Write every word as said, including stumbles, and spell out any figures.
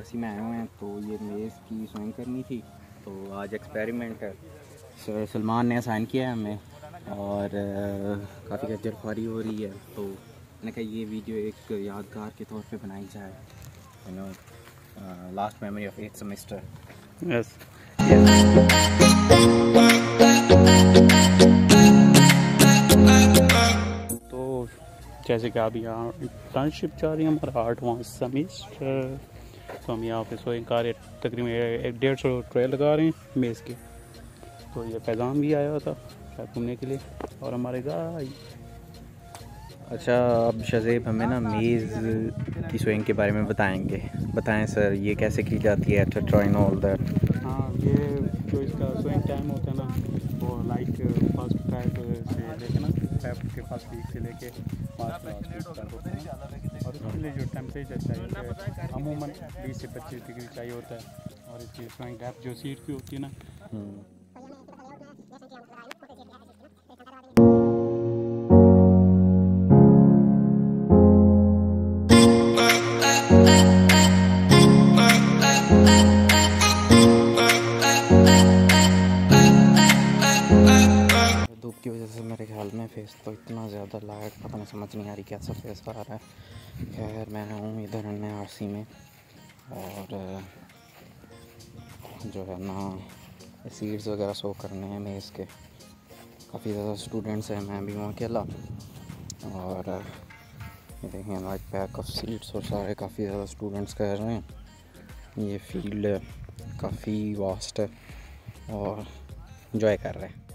Embassy में आए हुए हैं, तो ये मेज़ की सोइंग करनी थी, तो आज एक्सपेरिमेंट है। सर सलमान ने असाइन किया है हमें और काफ़ी खज्जल ख्वारी हो रही है, तो मैंने कहा ये वीडियो एक यादगार के तौर पे बनाई जाए, you know last memory of eight semester. Yes तो जैसे कि अभी यहाँ इंटर्नशिप चल रही है, हमारा आठवां सेमेस्टर, तो हम यहाँ पे सोइंग कर रहे, तकरीबन एक डेढ़ सौ ट्रे लगा रहे हैं मेज़ के। तो ये फैज़ान भी आया था घूमने के लिए और हमारे गाय। अच्छा, अब शज़ेब हमें ना मेज़ की सोइंग के बारे में बताएंगे। बताएं सर, ये कैसे की जाती है, एटसेट्रा एंड ऑल दैट। हाँ, ये जो इसका सोइंग टाइम होता है ना, वो लाइक फर्स्ट फाइव से लेके ना फाइव के फर्स्ट वीक से लेके पाँच लास्ट वीक तक होता है। और उसके लिए जो टेम्परेचर चाहिए अमूमन बीस से पच्चीस डिग्री चाहिए होता है। और इसकी सोइंग डेप्थ जो सीट की होती है ना, धूप की वजह से मेरे ख्याल में फेस तो इतना ज़्यादा लाइट, पता नहीं, समझ नहीं आ रही कैसा फेस आ रहा है। खैर मैं हूँ इधर अन्य आरसी में, और जो है ना सीड्स वगैरह सो करने हैं मेज़ के। काफ़ी ज़्यादा स्टूडेंट्स हैं, मैं भी हूँ अकेला, और ये देखें लाइक पैक ऑफ सीड्स, और सारे काफ़ी ज़्यादा स्टूडेंट्स कर रहे हैं। ये फील्ड काफ़ी वास्ट है और इंजॉय कर रहे हैं।